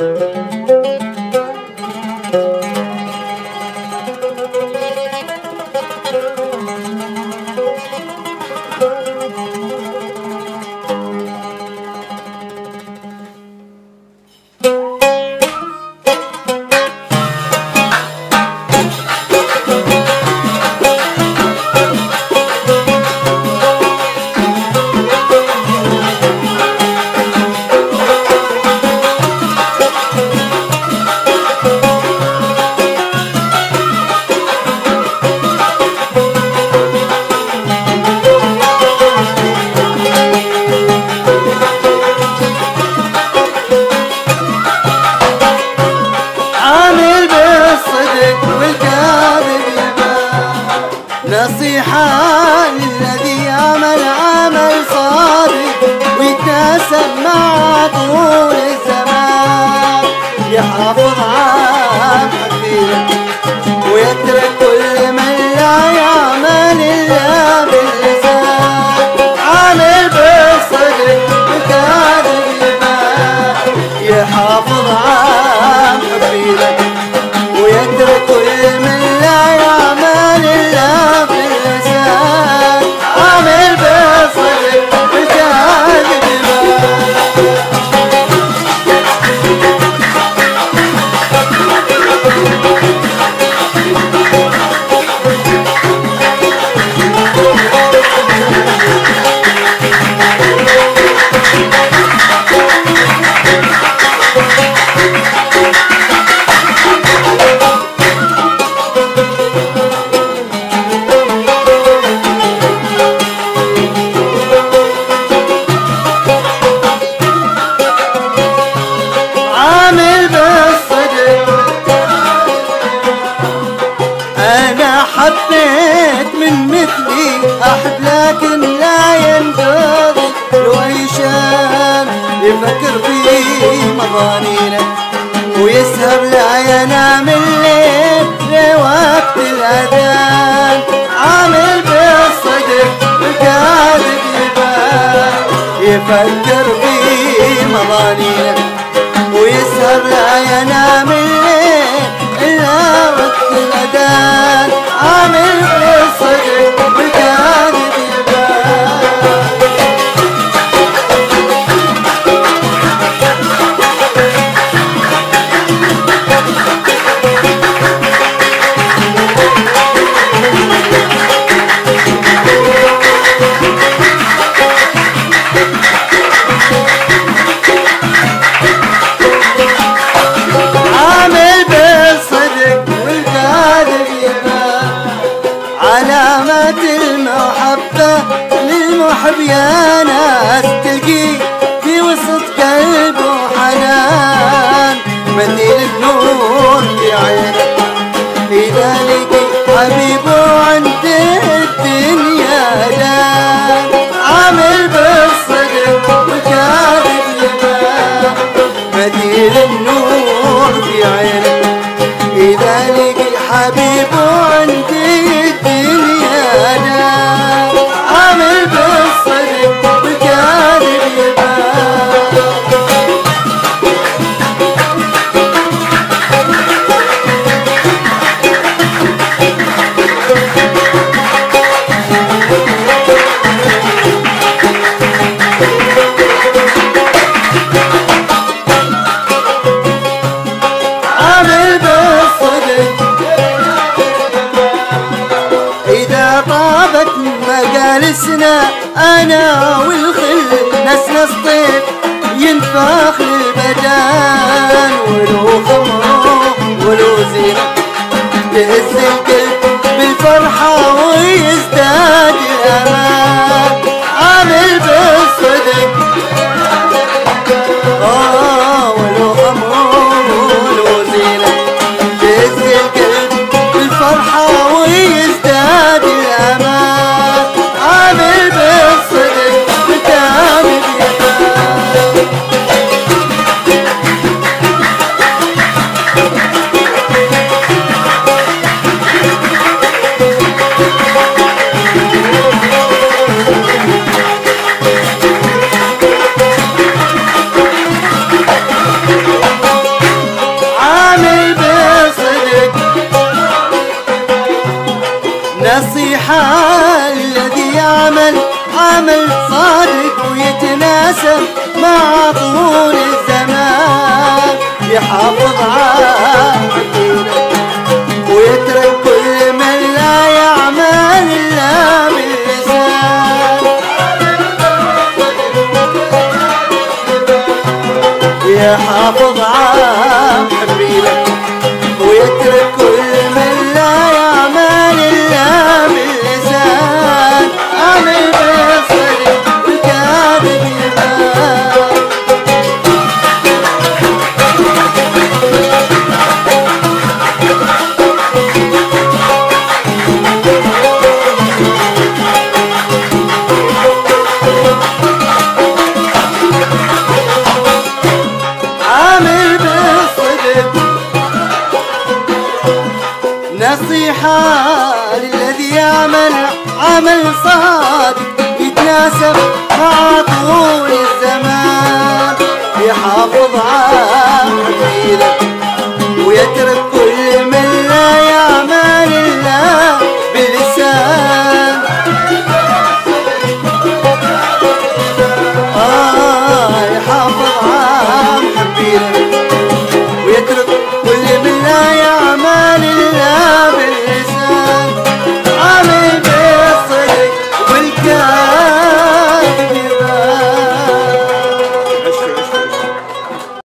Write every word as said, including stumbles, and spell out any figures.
نصيحة للذي يعمل عمل صادق ويتناسب مع طول الزمان، يحافظ على حبيبه ويترك كل من لا يعمل إلا باللسان، عامل بالصدق وكاذب يبان، يحافظ على حبيبه ويترك كل من لا يعمل إلا باللسان، عامل بالصدق وكاذب يبان. حبيت من مثلي أحد لكن لا ينقضي لو أي شاب يفكر في مظانينه ويسهر لا ينام الليل لوقت الأذان، عامل بالصدق وكاذب يبان، يفكر في مظانينه ويسهر لا ينام الليل إلا وقت الأذان، عامل بالصدق وكاذب يبان. عامل بالصدق والكاذب يبان، علامات المحبة للمحب يا ناس تلقيه في وسط قلبه حنان، مثيل النور في عينه إذا لقي حبيبه عند الدنيا دان، عامل بالصدق وكاذب يبان، مثيل النور في عينه إذا لقي حبيبه عند الدنيا دان، عامل بالصدق وكاذب يبان. عامل بالصدق إذا طابت مجالسنا أنا والخل نسنس طيب ينفخ للبدان، ولو خمر ولو زينة تهز القلب بالفرحة ويزداد الأمان، عامل بالصدق آه ولو خمر ولو زينة تهز القلب بالفرحة ويزداد الأمان، عامل بالصدق وكاذب يبان. يعمل عمل صادق ويتناسب مع طول الزمان، يحافظ على دينه ويترك كل من لا يعمل إلا باللسان، يحافظ على محبينه ويترك كل من لا يعمل إلا باللسان، عامل بالصدق والكاذب يبان. عامل بالصدق نصيحة للذي يعمل عمل صادق يتناسب مع طول الزمان، يحافظ على حبيبه